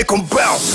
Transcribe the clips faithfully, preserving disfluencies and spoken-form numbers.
make 'em bounce.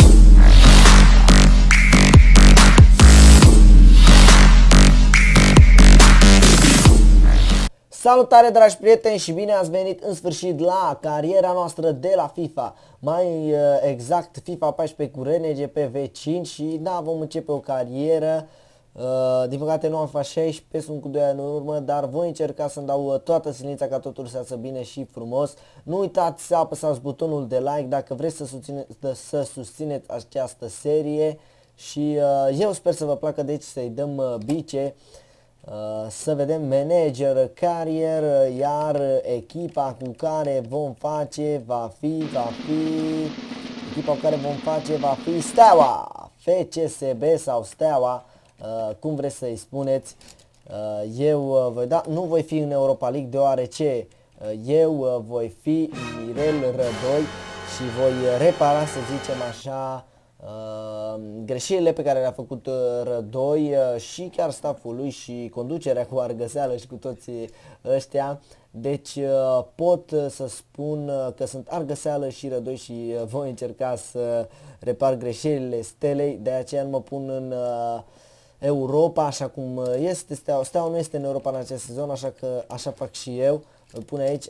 Salutare dragi prieteni și bine ați venit în sfârșit la cariera noastră de la FIFA, mai exact FIFA paisprezece cu R N G P V cinci și da, vom începe o carieră. Uh, din păcate nu am FIFA șaisprezece, sunt cu doi ani în urmă, dar voi încerca să-mi dau toată silința ca totul să iasă bine și frumos. Nu uitați să apăsați butonul de like dacă vreți să, susține, să susțineți această serie și uh, eu sper să vă placă, deci să-i dăm uh, bice. Uh, să vedem manager, carrier, iar echipa cu care vom face va fi, va fi, echipa cu care vom face va fi Steaua, F C S B sau Steaua, uh, cum vreți să-i spuneți. Uh, eu uh, voi da, nu voi fi în Europa League deoarece uh, eu uh, voi fi Mirel Rădoi și voi repara, să zicem așa, Uh, greșelile pe care le-a făcut uh, Rădoi uh, și chiar stafful lui și conducerea cu Argăseală și cu toți ăștia. Deci uh, pot uh, să spun uh, că sunt Argăseală și Rădoi și uh, voi încerca să repar greșelile Stelei. De aceea nu mă pun în uh, Europa așa cum este Steaua. Steaua nu este în Europa în acest sezon, așa că așa fac și eu. Îl pun aici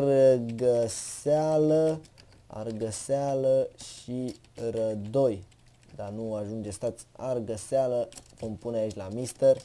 Argăseală, Argăseală și Rădoi. Dar nu ajunge, stați, Argăseală, vom pune aici la mister,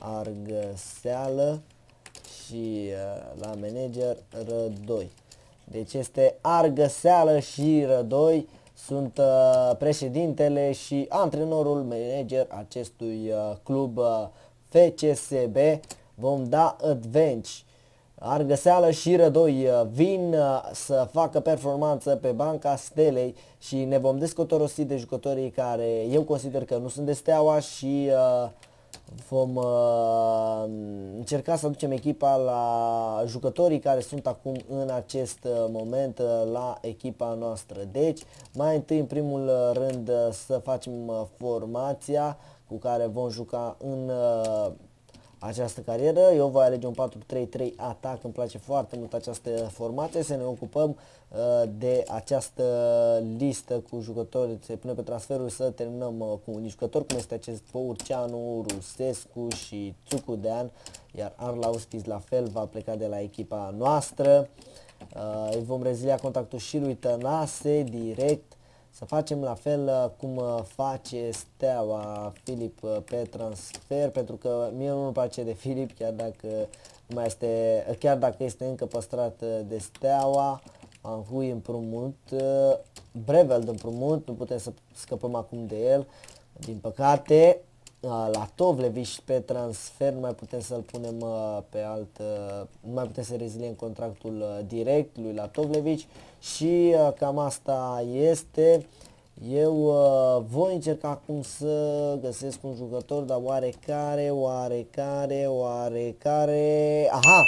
Argăseală și uh, la manager Rădoi. Deci este Argăseală și Rădoi, sunt uh, președintele și antrenorul manager acestui uh, club uh, F C S B. Vom da advance. Argăseală și Rădoi vin să facă performanță pe banca Stelei și ne vom descotorosi de jucătorii care eu consider că nu sunt de Steaua și uh, vom uh, încerca să aducem echipa la jucătorii care sunt acum în acest moment la echipa noastră. Deci, mai întâi în primul rând să facem formația cu care vom juca în uh, această carieră. Eu voi alege un patru trei trei atac, îmi place foarte mult această formație. Să ne ocupăm uh, de această listă cu jucători, se pune pe transferuri, să terminăm uh, cu un jucător cum este acest Păurceanu, Rusescu și Țucudean, iar Arlauskis la fel va pleca de la echipa noastră. Uh, îi vom rezilia contactul și lui Tănase direct. Să facem la fel cum face Steaua Filip pe transfer, pentru că mie nu-mi place de Filip, chiar dacă nu mai este, chiar dacă este încă păstrat de Steaua. Anhui împrumut, Breveld împrumut, nu putem să scăpăm acum de el, din păcate. La Tovlevici pe transfer nu mai putem să-l punem pe alt, nu mai putem să reziliem contractul direct lui la Tovlevici și cam asta este. Eu voi încerca acum să găsesc un jucător, dar oarecare, oarecare, oarecare, aha,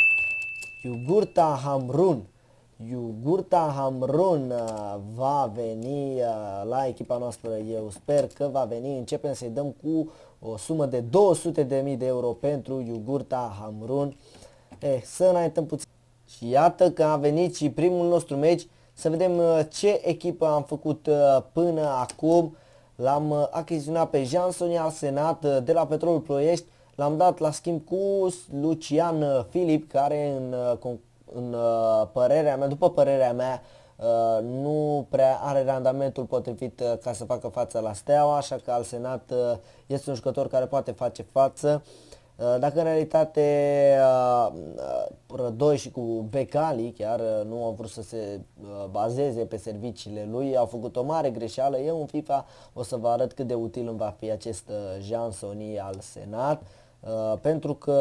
Iugurta Hamrun. Iugurta Hamrun va veni la echipa noastră, eu sper că va veni. Începem să-i dăm cu o sumă de două sute de mii de euro pentru Iugurta Hamrun. Eh, să înaintăm puțin. Și iată că a venit și primul nostru meci. Să vedem ce echipă am făcut până acum. L-am achiziționat pe Jansoni al Senat de la Petrolul Ploiești. L-am dat la schimb cu Lucian Filip, care în în uh, părerea mea, după părerea mea, uh, nu prea are randamentul potrivit uh, ca să facă față la Steaua, așa că al Senat uh, este un jucător care poate face față. Uh, dacă în realitate uh, Rădoi și cu Becali chiar uh, nu au vrut să se uh, bazeze pe serviciile lui, au făcut o mare greșeală. Eu în FIFA o să vă arăt cât de util îmi va fi acest uh, Jansoni al Senat. Uh, pentru că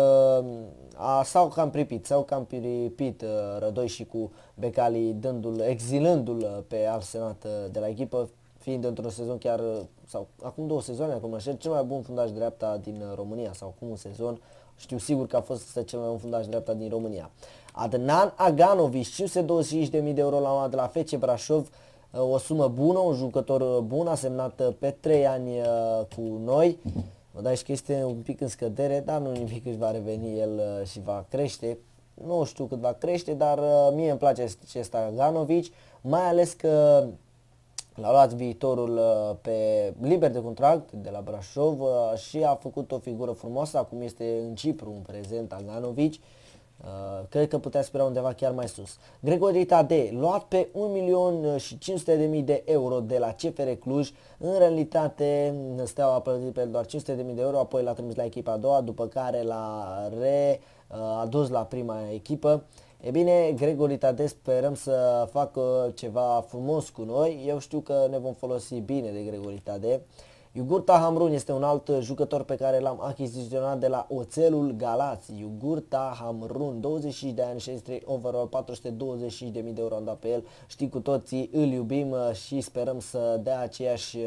a, s-au cam pripit, s-au cam pripit uh, Rădoi și cu Becali, dându-l, exilându-l pe Arsenat uh, de la echipă, fiind într-un sezon chiar, uh, sau acum două sezoane, acum așa, cel mai bun fundaș dreapta din uh, România, sau acum un sezon, știu sigur că a fost cel mai bun fundaș dreapta din România. Adnan Aganovic, cinci sute douăzeci și cinci de mii de euro la de la F C Brașov, uh, o sumă bună, un jucător bun, a semnat uh, pe trei ani uh, cu noi. Mă dai și că este un pic în scădere, dar nu nimic, își va reveni el uh, și va crește. Nu știu cât va crește, dar uh, mie îmi place acest Aganovic, mai ales că L-a luat viitorul uh, pe liber de contract de la Brașov uh, și a făcut o figură frumoasă, acum este în Cipru în prezent Aganovic. Uh, cred că putea spera undeva chiar mai sus. Grigori Tadei, luat pe un milion și cinci sute de mii de euro de la C F R Cluj, în realitate Steaua a plătit pe el doar cinci sute de mii de euro, apoi l-a trimis la echipa a doua, după care l-a readus la prima echipă. E bine, Grigori Tadei sperăm să facă ceva frumos cu noi, eu știu că ne vom folosi bine de Grigori Tadei. Iugurta Hamrun este un alt jucător pe care l-am achiziționat de la Oțelul Galați. Iugurta Hamrun, douăzeci și cinci de ani, șaizeci și trei overall, patru sute douăzeci și cinci de mii de euro am dat pe el. Știi cu toții, îl iubim și sperăm să dea aceeași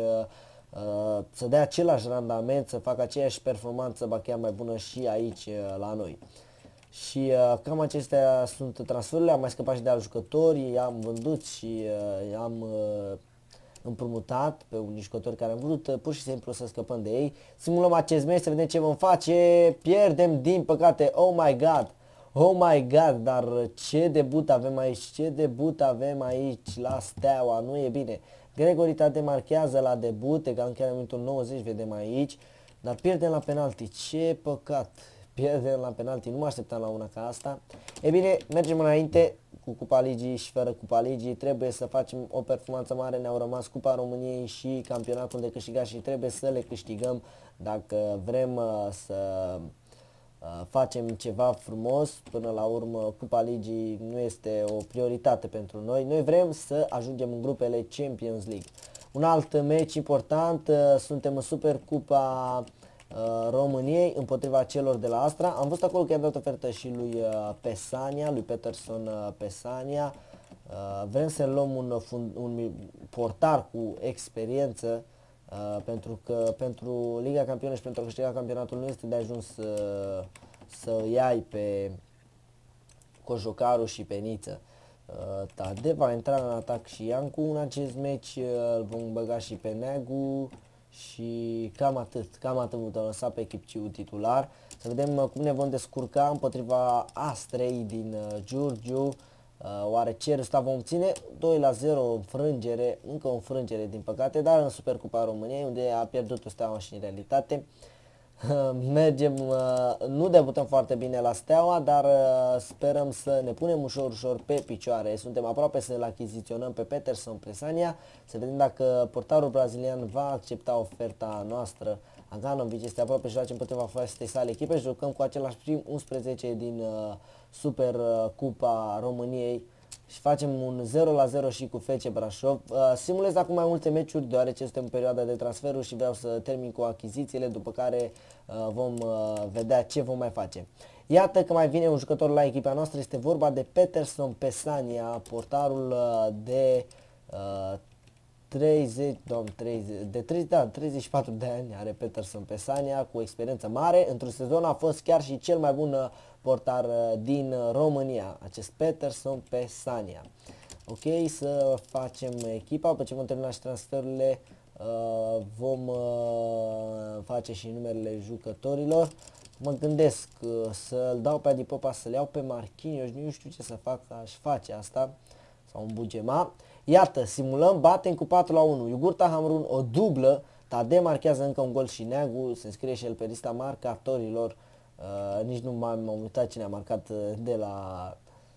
să dea același randament, să facă aceeași performanță, ba chiar mai bună și aici la noi. Și uh, cam acestea sunt transferurile, am mai scăpat și de alți jucători, i-am vândut și uh, i-am uh, împrumutat pe unii jucători care am vrut uh, pur și simplu să scăpăm de ei. Simulăm acest meci să vedem ce vom face, pierdem din păcate, oh my god, oh my god, dar ce debut avem aici, ce debut avem aici la Steaua, nu e bine. Grigori Tadei marchează la debut, egal chiar în minutul nouăzeci, vedem aici, dar pierdem la penalti, ce păcat. Pierdem la penalti, nu mă așteptam la una ca asta. E bine, mergem înainte cu Cupa Ligii și fără Cupa Ligii. Trebuie să facem o performanță mare, ne-au rămas Cupa României și campionatul de câștigat și trebuie să le câștigăm dacă vrem uh, să uh, facem ceva frumos. Până la urmă, Cupa Ligii nu este o prioritate pentru noi. Noi vrem să ajungem în grupele Champions League. Un alt meci important, uh, suntem în Supercupa României împotriva celor de la Astra. Am văzut acolo că i-a dat ofertă și lui uh, Pesania, lui Peterson uh, Pesania. Uh, vrem să luăm un, fund, un portar cu experiență uh, pentru că pentru Liga Campionilor și pentru a câștiga campionatul nu este de ajuns uh, să iai pe Cojocaru și pe Niță. Uh, Tadei va intra în atac și Iancu în acest meci, uh, îl vom băga și pe Neagu. Și cam atât, cam atât vom lăsa pe Chipciu titular. Să vedem uh, cum ne vom descurca împotriva Astrei din uh, Giurgiu. Uh, oare ce rezultat vom obține? doi la zero, o înfrângere, încă o înfrângere din păcate, dar în Supercupa României unde a pierdut Steaua și în realitate. Mergem, uh, nu debutăm foarte bine la Steaua, dar uh, sperăm să ne punem ușor, ușor pe picioare. Suntem aproape să-l achiziționăm pe Peterson Pesania, să vedem dacă portarul brazilian va accepta oferta noastră. Aganovic este aproape și face împotriva fostei sale echipe, jucăm cu același prim unsprezece din uh, Super uh, Cupa României și facem un zero la zero și cu F C Brașov. Uh, simulez acum mai multe meciuri deoarece suntem în perioada de transferuri și vreau să termin cu achizițiile, după care uh, vom uh, vedea ce vom mai face. Iată că mai vine un jucător la echipa noastră, este vorba de Peterson Pesania, portarul uh, de uh, treizeci, domn, treizeci, de treizeci, da, treizeci și patru de ani are Peterson Pesania, cu experiență mare. Într-un sezon a fost chiar și cel mai bun portar din România, acest Peterson Pesania. Ok, să facem echipa, după ce vom termina și transferurile, uh, vom uh, face și numerele jucătorilor. Mă gândesc uh, să-l dau pe Adi Popa, să-l iau pe Marquinhos, nu știu ce să fac, aș face asta, sau un Bugema. Iată, simulăm, batem cu patru la unu, Iugurta Hamrun, o dublă, Tadei marchează încă un gol și Neagu se înscrie și el pe lista marcatorilor. Uh, nici nu m-am uitat cine a marcat uh, de la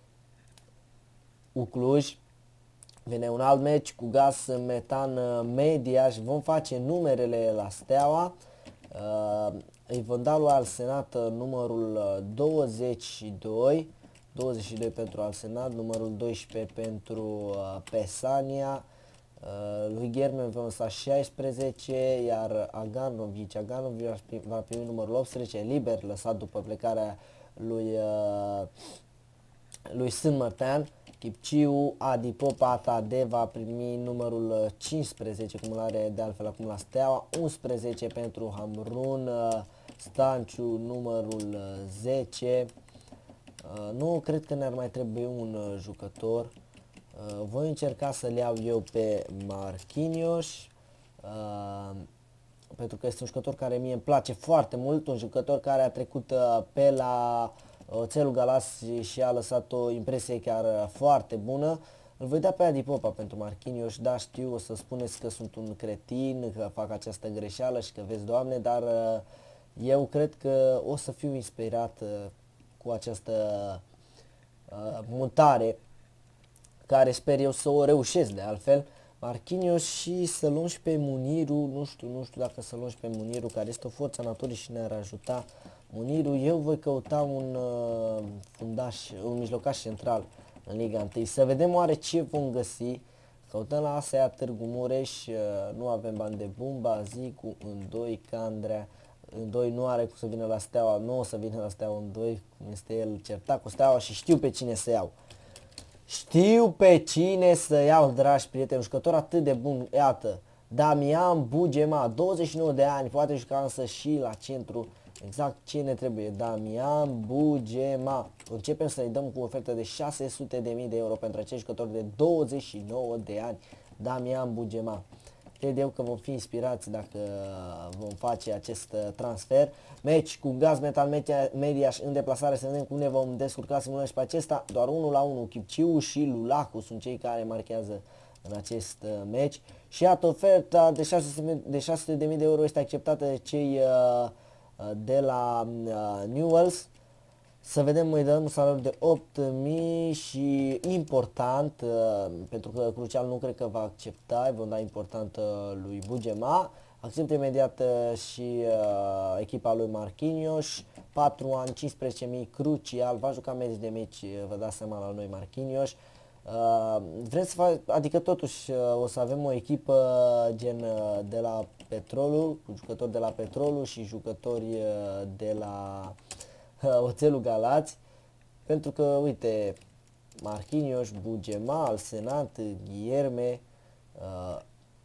Ucluj. Vine un alt meci cu Gaz Metan Media și vom face numerele la Steaua. Uh, îi vom da lui Alsenat numărul douăzeci și doi, douăzeci și doi pentru Alsenat, numărul doisprezece pentru uh, Pesania. Uh, lui Ghermen vom lăsa șaisprezece, iar Aganovic, Aganovic va primi numărul optsprezece, liber lăsat după plecarea lui, uh, lui Saint-Martin. Chipciu, Adi Popa, Tadei va primi numărul cincisprezece, cum îl are de altfel acum la Steaua, unsprezece pentru Hamrun, uh, Stanciu numărul zece. Uh, nu cred că ne-ar mai trebui un uh, jucător. Uh, voi încerca să-l iau eu pe Marquinhos, uh, pentru că este un jucător care mie îmi place foarte mult, un jucător care a trecut uh, pe la Oțelul Galați și a lăsat o impresie chiar uh, foarte bună. Îl voi da pe Adi Popa pentru Marquinhos. Da, știu, o să spuneți că sunt un cretin, că fac această greșeală și că vezi, Doamne, dar uh, eu cred că o să fiu inspirat uh, cu această uh, mutare, care sper eu să o reușesc de altfel. Marquinhos și să luăm și pe Muniru, nu știu, nu știu dacă să luăm și pe Muniru, care este o forță a naturii și ne-ar ajuta. Muniru, eu voi căuta un uh, fundaș, un mijlocaș central în Liga unu. Să vedem oare ce vom găsi. Căutăm la A S E A Târgu Mureș, uh, nu avem bani de Bumba, Zicu, în doi, Candrea, în doi nu are cum să vină la Steaua, nu o să vină la Steaua în doi, cum este el certat cu Steaua și știu pe cine să iau. Știu pe cine să iau, dragi prieteni, un jucător atât de bun, iată, Damian Bugema, douăzeci și nouă de ani, poate juca însă și la centru, exact ce ne trebuie, Damian Bugema. Începem să-i dăm cu ofertă de șase sute de mii de euro pentru acest jucător de douăzeci și nouă de ani, Damian Bugema. Cred eu că vom fi inspirați dacă vom face acest transfer. Meci cu Gaz Metal Mediaș în deplasare, să vedem cum ne vom descurca simulări și pe acesta. Doar unu la unu, Chipciu și Lulacu sunt cei care marchează în acest meci. Și iată, oferta de șase sute de mii de euro este acceptată de cei de la Newells. Să vedem, îi dăm un salariu de opt mii și important, uh, pentru că Crucial nu cred că va accepta, îi vom da important uh, lui Bugema. Acceptă imediat uh, și uh, echipa lui Marquinhos, patru ani, cincisprezece mii, Crucial, va juca meci de meci, uh, vă dați seama la noi Marquinhos. Uh, vrem să fac, adică totuși uh, o să avem o echipă gen uh, de la Petrolul, cu jucători de la Petrolul și jucători uh, de la Oțelul Galați, pentru că, uite, Marquinhos, Bugema, Alsenat, Guilherme, uh,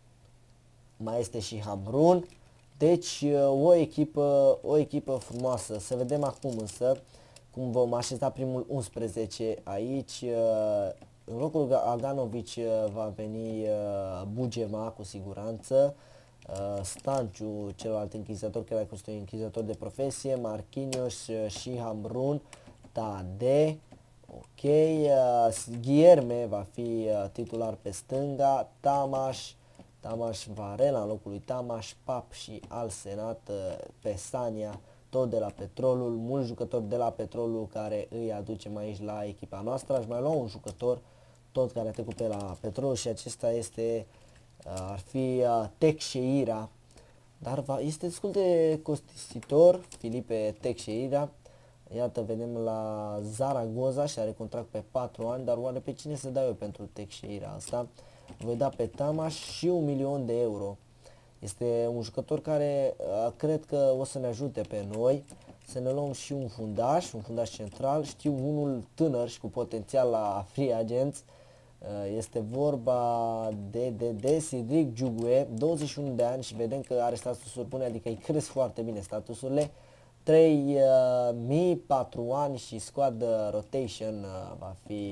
mai este și Hamrun, deci uh, o echipă, o echipă frumoasă. Să vedem acum însă cum vom așeza primul unsprezece aici. Uh, în locul Aganovic uh, va veni uh, Bugema cu siguranță. Uh, Stanciu, celălalt închizitor, care a fost un închizitor de profesie, Marquinhos uh, și Hamrun, Tade, ok, uh, Guilherme va fi uh, titular pe stânga, Tamaș, Tamaș Varela în locul lui Tamaș, Pap și Alsenat uh, pe Sania, tot de la Petrolul, mulți jucători de la Petrolul care îi aducem aici la echipa noastră. Aș mai lua un jucător tot care a trecut pe la Petrolul și acesta este ar fi uh, Teixeira, dar va, este destul de costisitor, Filipe Teixeira. Iată, vedem la Zaragoza și are contract pe patru ani, dar oare pe cine să dau eu pentru Teixeira asta? Voi da pe Tamaș și un milion de euro. Este un jucător care uh, cred că o să ne ajute pe noi să ne luăm și un fundaș, un fundaș central, știu unul tânăr și cu potențial la free agents. Este vorba de, de, de Cedric Giugue, douăzeci și unu de ani și vedem că are statusuri bune, adică îi cresc foarte bine statusurile. trei mii, patru ani și squad rotation va fi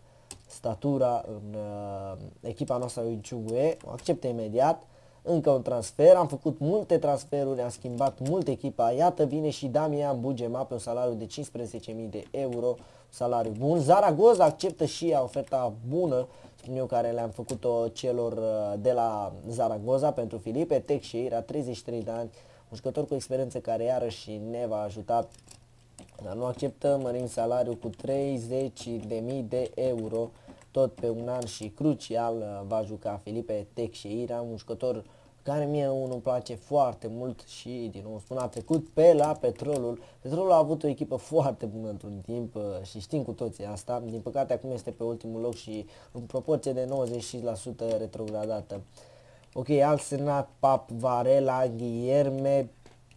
statura în echipa noastră lui Giugue. O acceptă imediat. Încă un transfer, am făcut multe transferuri, am schimbat mult echipa. Iată, vine și Damian Bugema pe un salariu de cincisprezece mii de euro, salariu bun. Zaragoza acceptă și ea oferta bună, spun eu, care le-am făcut-o celor de la Zaragoza pentru Filipe Teixeira, treizeci și trei de ani, un jucător cu experiență care iarăși ne va ajuta. Dar nu acceptă, mărim salariul cu treizeci de mii de euro, tot pe un an și Crucial va juca Filipe Teixeira, un jucător care mie unul îmi place foarte mult și, din nou spun, a trecut pe la Petrolul. Petrolul a avut o echipă foarte bună într-un timp și știm cu toții asta. Din păcate acum este pe ultimul loc și în proporție de nouăzeci și cinci la sută retrogradată. Ok, Alsenat, Pap, Varela, Guilherme,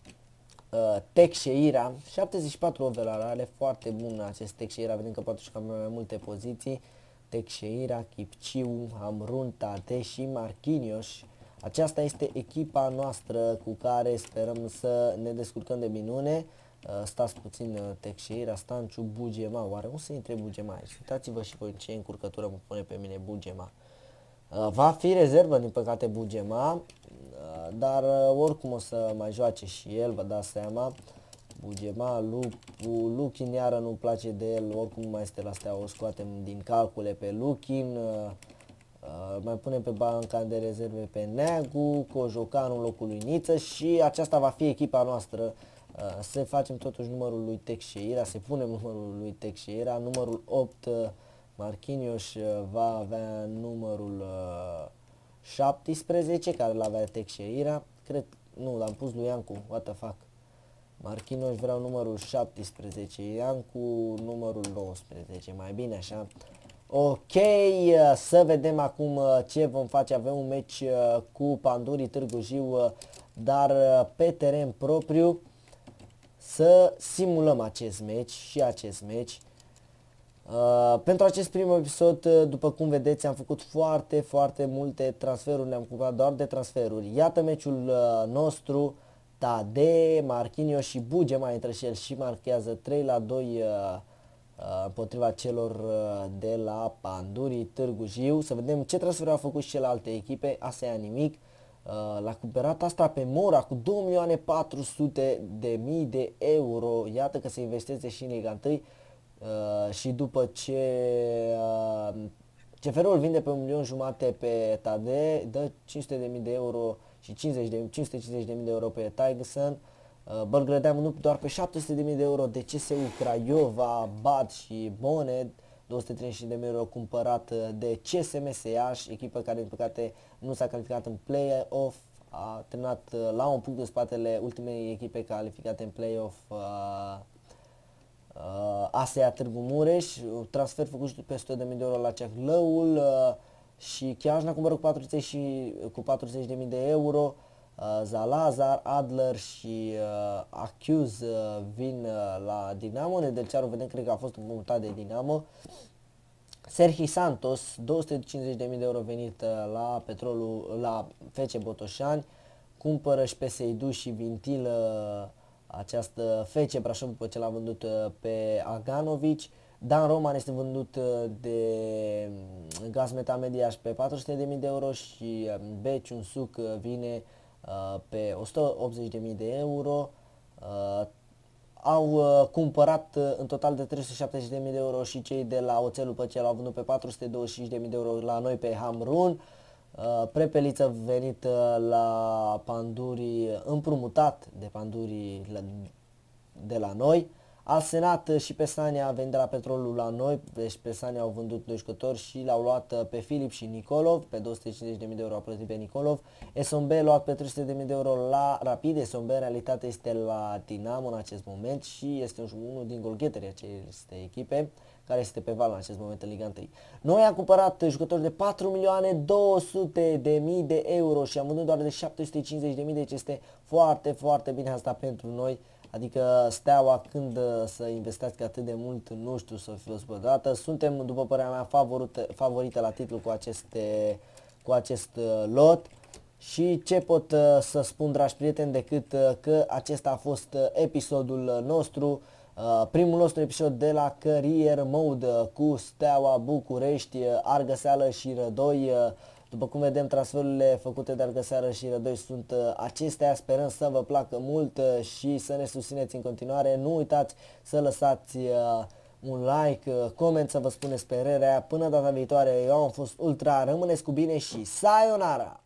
uh, Teixeira, șaptezeci și patru overall, are foarte bun acest Teixeira, vedem că poate juca mai multe poziții. Teixeira, Chipciu, Hamrun, Tade și Marquinhos. Aceasta este echipa noastră cu care sperăm să ne descurcăm de minune. Uh, stați puțin, uh, Teixeira, Stanciu, Bugema. Oare unde se intre Bugema aici? Uitați-vă și voi ce încurcătură mă pune pe mine Bugema. Uh, va fi rezervă, din păcate, Bugema, uh, dar uh, oricum o să mai joace și el, vă dați seama. Bugema, Lupu, Luchin iară nu-mi place de el, oricum mai este la Steaua, o scoatem din calcule pe Luchin. Uh, uh, mai punem pe banca de rezerve pe Neagu, Cojocan în locul lui Niță și aceasta va fi echipa noastră. Uh, să facem totuși numărul lui Teixeira, să punem numărul lui Teixeira, numărul opt, uh, Marquinhos uh, va avea numărul uh, șaptesprezece, care l avea Teixeira, cred, nu, l-am pus lui Iancu, what the fuck. Marquinhos vreau numărul șaptesprezece, Iancu numărul nouăsprezece, mai bine așa. Ok, să vedem acum ce vom face. Avem un meci cu Pandurii Târgu Jiu, dar pe teren propriu. Să simulăm acest meci și acest meci. Uh, pentru acest prim episod, după cum vedeți, am făcut foarte, foarte multe transferuri, ne-am ocupat doar de transferuri. Iată meciul uh, nostru. Tade, Marquinhos și Bugema intră și el și marchează trei la doi uh, uh, împotriva celor uh, de la Pandurii Târgu Jiu. Să vedem ce transferuri au făcut și celelalte echipe. Asta e nimic. Uh, l-a cumpărat asta pe Mora cu două milioane patru sute de mii de euro. Iată că se investește și în Liga unu. Uh, și după ce uh, C F R-ul vinde pe un milion jumate pe Tade, dă cinci sute de mii de euro și cincizeci de, cinci sute cincizeci de mii de euro pe Tigerson. Uh, Bălgrădeam nu doar pe șapte sute de mii de euro de C S U Craiova, Bad și Boned, două sute treizeci și cinci de mii de euro cumpărat de C S M S Iași, echipă care din păcate nu s-a calificat în play-off, a terminat uh, la un punct în spatele ultimei echipe calificate în play-off, uh, uh, A S E A Târgu Mureș, transfer făcut pe o sută de mii de euro la Ceahlăul uh, și Chiajna cumpără cu patruzeci și, cu patruzeci de mii de euro. Uh, Zalazar, Adler și uh, Accuse uh, vin uh, la Dinamo. Nedelcearu, vedem, cred că a fost împrumutat de Dinamo. Serhi Santos, două sute cincizeci de mii de euro venit uh, la Petrolul, la F C Botoșani. Cumpără și pe Seidu și Vintilă uh, această F C Brașov după ce l-a vândut uh, pe Aganovici. Dan Roman este vândut uh, de Gaz Metamediaș pe patru sute de mii de euro și uh, Beciun Suc uh, vine Uh, pe o sută optzeci de mii de euro. Uh, au uh, cumpărat uh, în total de trei sute șaptezeci de mii de euro și cei de la Oțelul Păcel au vândut pe patru sute douăzeci și cinci de mii de euro la noi pe Hamrun. Uh, Prepeliță venit uh, la Pandurii, împrumutat de Pandurii la, de la noi. Alsenat și Pesania a venit de la Petrolul la noi, deci Pesania au vândut doi jucători și l-au luat pe Filip și Nicolov, pe două sute cincizeci de mii de euro au plătit pe Nicolov. S M B luat pe trei sute de mii de euro la Rapid, S M B în realitate este la Dinamo în acest moment și este unul din golgheterii acestei echipe, care este pe val în acest moment în Liga unu. Noi am cumpărat jucători de patru milioane două sute de mii de euro și am vândut doar de șapte sute cincizeci de mii, deci este foarte, foarte bine asta pentru noi. Adică Steaua, când să investească atât de mult, nu știu să fie o supărată. Suntem, după părerea mea, favorite, favorite la titlu cu, aceste, cu acest lot. Și ce pot să spun, dragi prieteni, decât că acesta a fost episodul nostru, primul nostru episod de la Career Mode cu Steaua București, Argăseală și Rădoi. După cum vedem, transferurile făcute de Argăseală și Rădoi sunt uh, acestea. Sperăm să vă placă mult uh, și să ne susțineți în continuare. Nu uitați să lăsați uh, un like, uh, coment, să vă spuneți părerea. Până data viitoare, eu am fost Ultra, rămâneți cu bine și sayonara!